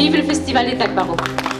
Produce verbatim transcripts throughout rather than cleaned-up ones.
Vive le festival des Tagbaro.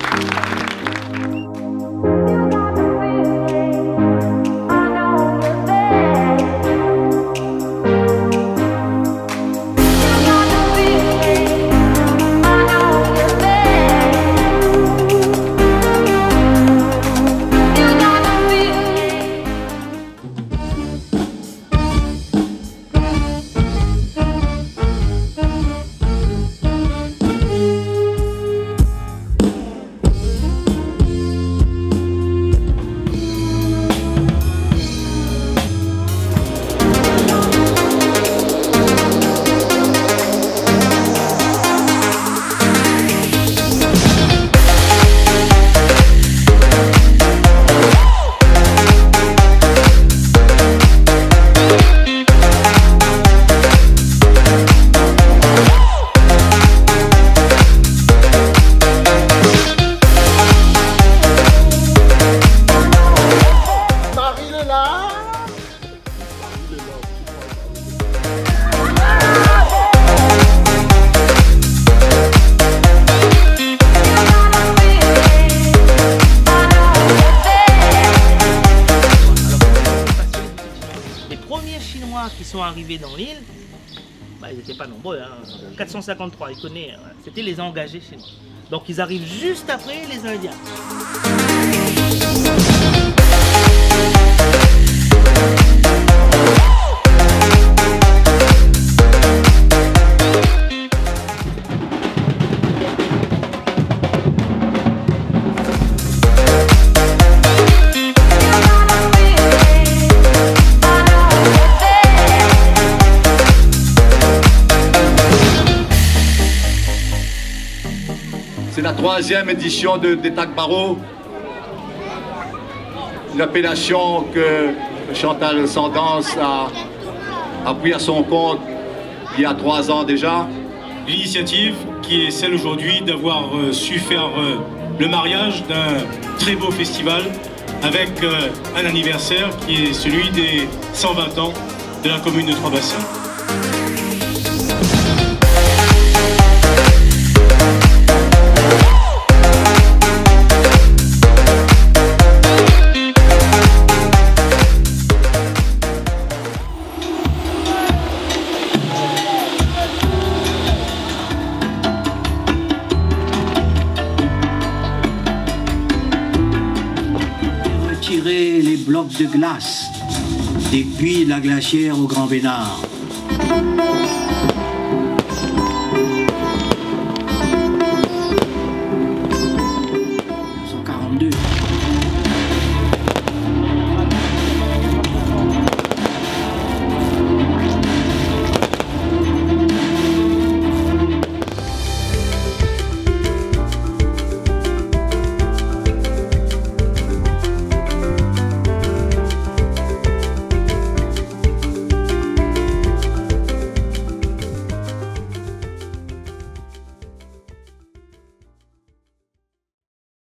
Qui sont arrivés dans l'île, bah, ils n'étaient pas nombreux, hein. quatre cent cinquante-trois, ils connaissent, hein. C'était les engagés chinois. Donc ils arrivent juste après les Indiens. C'est la troisième édition de, des Tagbaro, une appellation que Chantal Sandance a, a pris à son compte il y a trois ans déjà. L'initiative qui est celle aujourd'hui d'avoir euh, su faire euh, le mariage d'un très beau festival avec euh, un anniversaire qui est celui des cent vingt ans de la commune de Trois-Bassins. Retirer les blocs de glace des puits de la glacière au Grand Bénard.